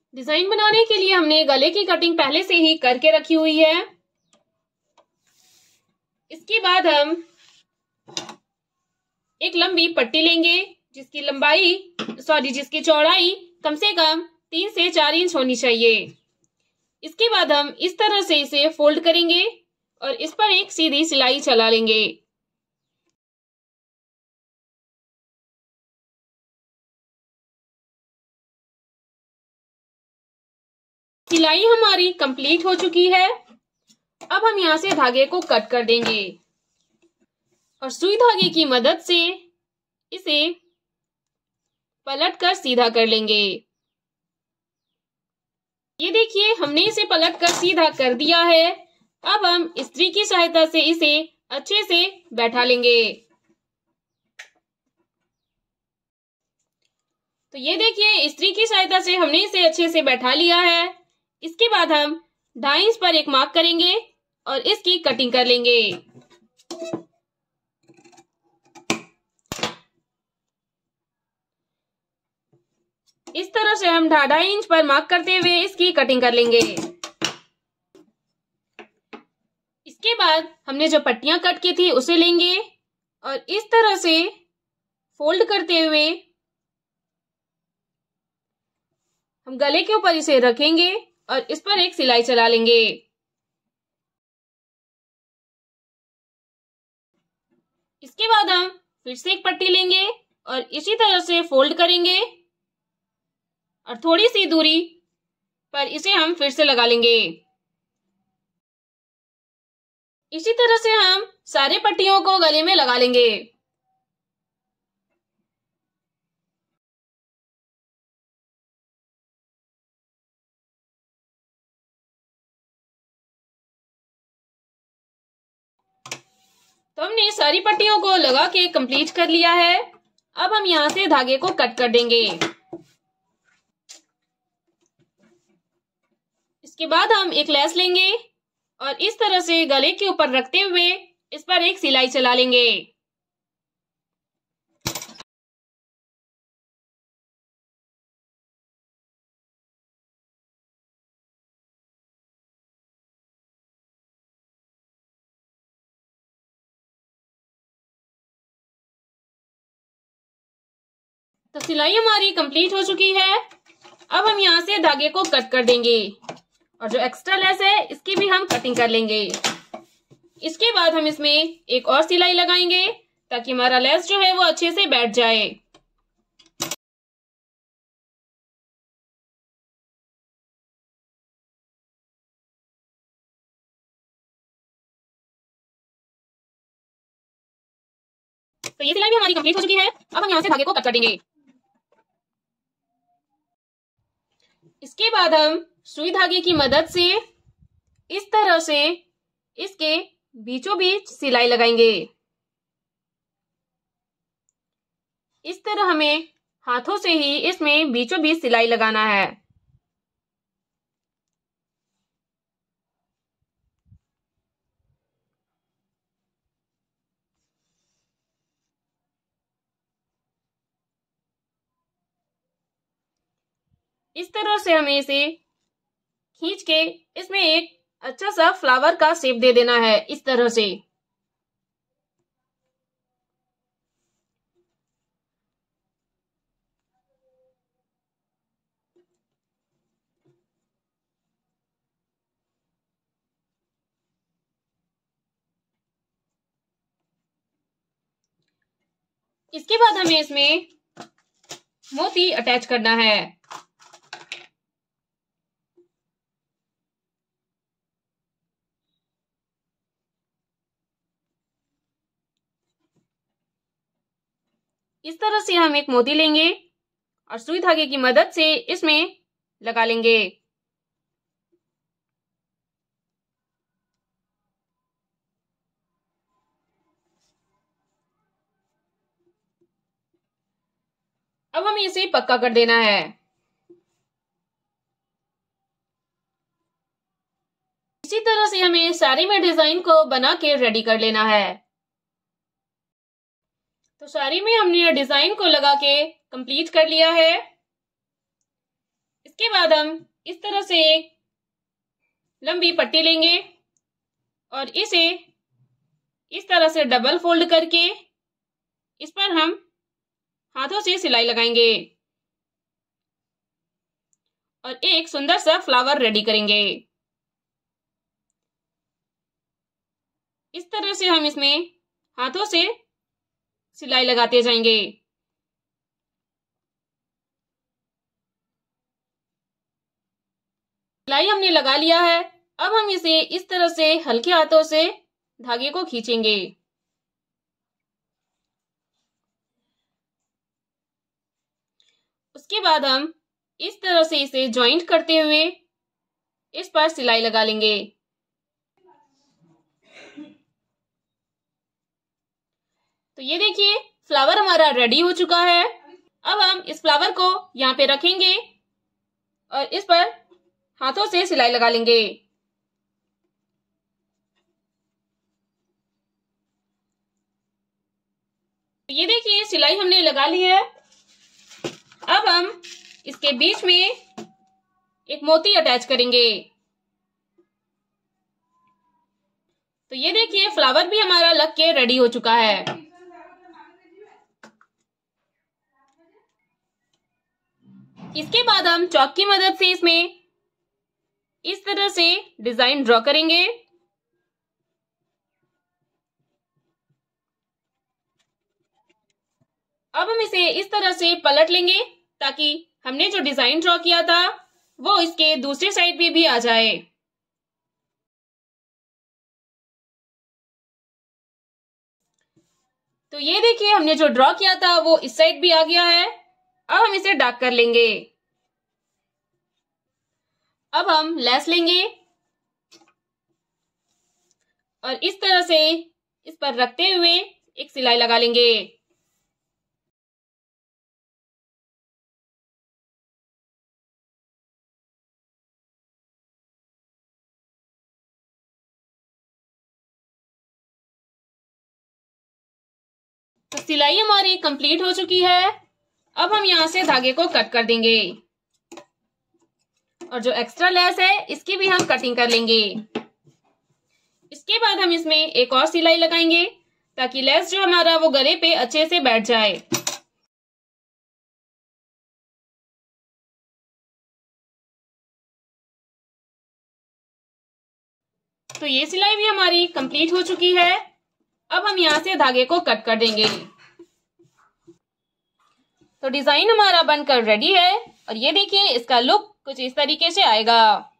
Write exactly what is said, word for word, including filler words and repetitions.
Design बनाने के लिए हमने गले की कटिंग पहले से ही करके रखी हुई है। इसके बाद हम एक लंबी पट्टी लेंगे जिसकी लंबाई सॉरी जिसकी चौड़ाई कम से कम तीन से चार इंच होनी चाहिए। इसके बाद हम इस तरह से इसे फोल्ड करेंगे और इस पर एक सीधी सिलाई चला लेंगे। सिलाई हमारी कंप्लीट हो चुकी है। अब हम यहाँ से धागे को कट कर देंगे और सुई धागे की मदद से इसे पलट कर सीधा कर लेंगे। ये देखिए हमने इसे पलट कर सीधा कर दिया है। अब हम इस्त्री की सहायता से इसे अच्छे से बैठा लेंगे। तो ये देखिए इस्त्री की सहायता से हमने इसे अच्छे से बैठा लिया है। इसके बाद हम ढाई इंच पर एक मार्क करेंगे और इसकी कटिंग कर लेंगे। इस तरह से हम ढाई इंच पर मार्क करते हुए इसकी कटिंग कर लेंगे। इसके बाद हमने जो पट्टियां कट की थी उसे लेंगे और इस तरह से फोल्ड करते हुए हम गले के ऊपर इसे रखेंगे और इस पर एक सिलाई चला लेंगे। इसके बाद हम फिर से एक पट्टी लेंगे और इसी तरह से फोल्ड करेंगे और थोड़ी सी दूरी पर इसे हम फिर से लगा लेंगे। इसी तरह से हम सारे पट्टियों को गले में लगा लेंगे। तो हमने सारी पट्टियों को लगा के कंप्लीट कर लिया है। अब हम यहाँ से धागे को कट कर देंगे। इसके बाद हम एक लेस लेंगे और इस तरह से गले के ऊपर रखते हुए इस पर एक सिलाई चला लेंगे। तो सिलाई हमारी कंप्लीट हो चुकी है। अब हम यहाँ से धागे को कट कर देंगे और जो एक्स्ट्रा लेस है इसकी भी हम कटिंग कर लेंगे। इसके बाद हम इसमें एक और सिलाई लगाएंगे ताकि हमारा लेस जो है वो अच्छे से बैठ जाए। तो ये सिलाई भी हमारी कंप्लीट हो चुकी है। अब हम यहाँ से धागे को कट कर देंगे। इसके बाद हम सुई धागे की मदद से इस तरह से इसके बीचों बीच सिलाई लगाएंगे। इस तरह हमें हाथों से ही इसमें बीचों बीच सिलाई लगाना है। इस तरह से हमें इसे खींच के इसमें एक अच्छा सा फ्लावर का शेप दे देना है। इस तरह से इसके बाद हमें इसमें मोती अटैच करना है। इस तरह से हम एक मोती लेंगे और सुई धागे की मदद से इसमें लगा लेंगे। अब हमें इसे पक्का कर देना है। इसी तरह से हमें साड़ी में डिजाइन को बना के रेडी कर लेना है। तो साड़ी में हमने डिजाइन को लगा के कंप्लीट कर लिया है। इसके बाद हम इस तरह से एक लंबी पट्टी लेंगे और इसे इस तरह से डबल फोल्ड करके इस पर हम हाथों से सिलाई लगाएंगे और एक सुंदर सा फ्लावर रेडी करेंगे। इस तरह से हम इसमें हाथों से सिलाई लगाते जाएंगे। सिलाई हमने लगा लिया है। अब हम इसे इस तरह से हल्के हाथों से धागे को खींचेंगे। उसके बाद हम इस तरह से इसे जॉइंट करते हुए इस पर सिलाई लगा लेंगे। तो ये देखिए फ्लावर हमारा रेडी हो चुका है। अब हम इस फ्लावर को यहाँ पे रखेंगे और इस पर हाथों से सिलाई लगा लेंगे। तो ये देखिए सिलाई हमने लगा ली है। अब हम इसके बीच में एक मोती अटैच करेंगे। तो ये देखिए फ्लावर भी हमारा लग के रेडी हो चुका है। इसके बाद हम चॉक की मदद से इसमें इस तरह से डिजाइन ड्रॉ करेंगे। अब हम इसे इस तरह से पलट लेंगे ताकि हमने जो डिजाइन ड्रॉ किया था वो इसके दूसरी साइड पे भी आ जाए। तो ये देखिए हमने जो ड्रॉ किया था वो इस साइड भी आ गया है। अब हम इसे डार्क कर लेंगे। अब हम लेस लेंगे और इस तरह से इस पर रखते हुए एक सिलाई लगा लेंगे। तो सिलाई हमारी कंप्लीट हो चुकी है। अब हम यहाँ से धागे को कट कर देंगे और जो एक्स्ट्रा लेस है इसकी भी हम कटिंग कर लेंगे। इसके बाद हम इसमें एक और सिलाई लगाएंगे ताकि लेस जो हमारा वो गले पे अच्छे से बैठ जाए। तो ये सिलाई भी हमारी कंप्लीट हो चुकी है। अब हम यहाँ से धागे को कट कर देंगे। तो डिजाइन हमारा बनकर रेडी है और ये देखिए इसका लुक कुछ इस तरीके से आएगा।